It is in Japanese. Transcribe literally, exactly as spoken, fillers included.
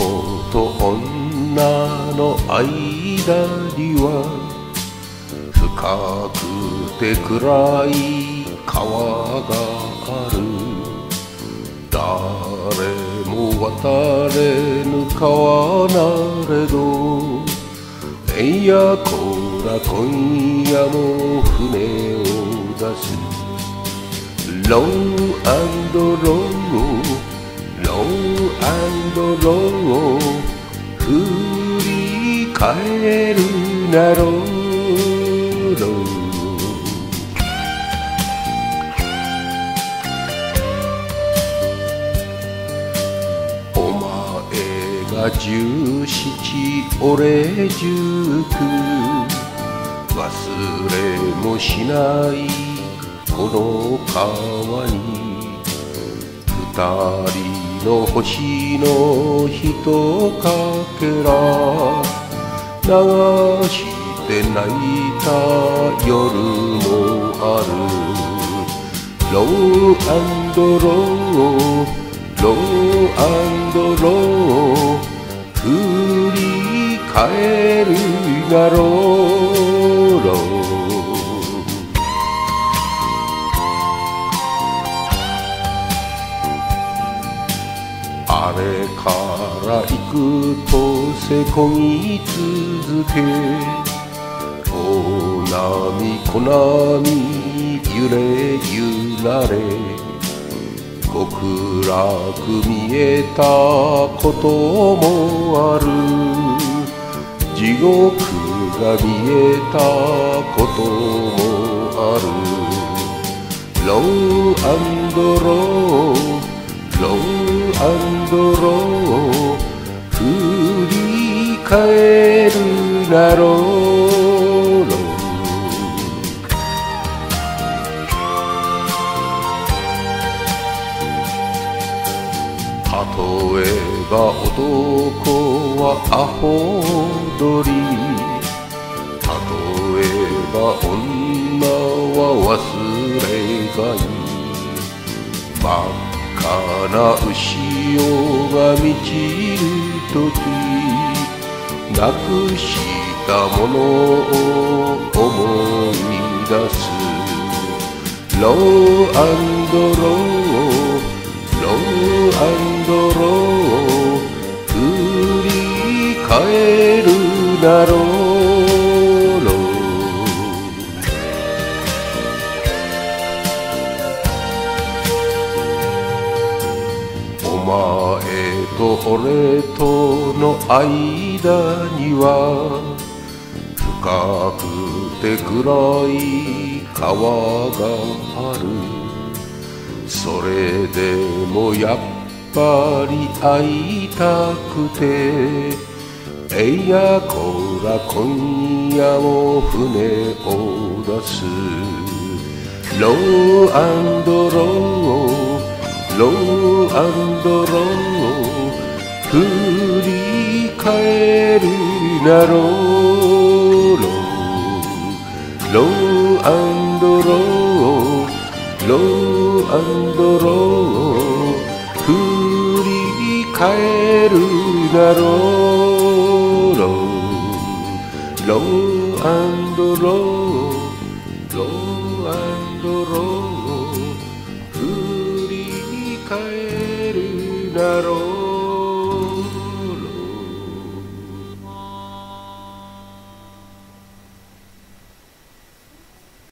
と女の間には深くて暗い川がある。誰も渡れぬ川なれど、えんやこら今夜も船を出す。ローアンドローローアンドロー、振り返るなローロー。お前が十七俺十九、忘れもしないこの川に二人の星のひとかけら流して泣いた夜もある。ローアンドローローアンドロー、振り返るがローロー。あれから幾年こぎ続け、大波小波揺れ揺られ、極楽見えたこともある。地獄が見えたこともある。ローアンドローローアンドロー、振り返るなローロー。例えば男はアホどり、例えば女は忘れがい。真っ赤な潮が満ちるとき、なくしたものを思い出す。ローアンドローローアンドロー、振り返るなローロー。お前と俺との間には深くて暗い川がある。それでもやっぱり会いたくて、えいやこら今夜も船を出す。ローアンドローローアンドロー、振り返るなローロー。ローアンドローローアンドロー、振り返るなローロー。ローアンドローローアンドロー、振り返るだろう。